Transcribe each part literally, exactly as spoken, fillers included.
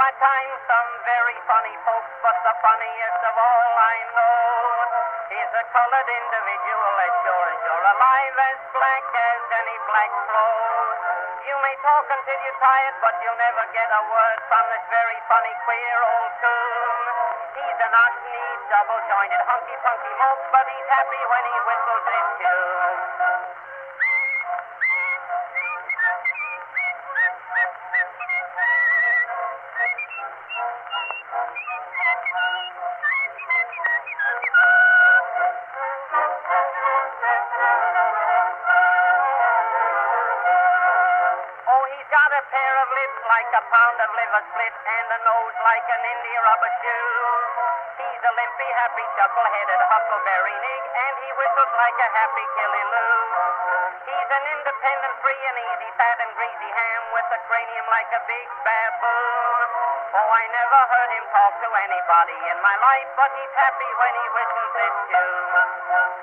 my time some very funny folks, but the funniest of all I know is a colored individual as sure as you're alive, as black as any black clothes. You may talk until you're tired, but you'll never get a word from this very funny, queer old coon. He's an ox-kneed, double-jointed, hunky-punky mope, but he's happy when he whistles in tune. Like a pound of liver split and a nose like an India rubber shoe. He's a limpy, happy, chuckle-headed huckleberry nig, and he whistles like a happy killy-loo. He's an independent, free and easy, fat and greasy ham with a cranium like a big baboon. Oh, I never heard him talk to anybody in my life, but he's happy when he whistles this tune.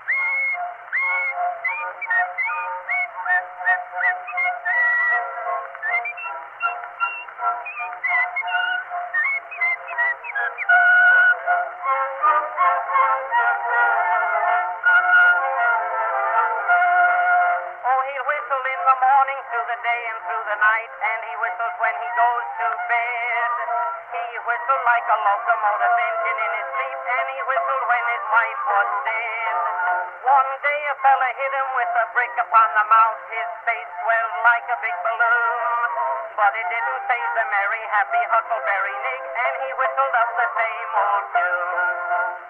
Through the day and through the night, and he whistles when he goes to bed. He whistled like a locomotive engine in his sleep, and he whistled when his wife was dead. One day a fella hit him with a brick upon the mouth. His face swelled like a big balloon, but it didn't faze the merry, happy huckleberry nig, and he whistled up the same old tune.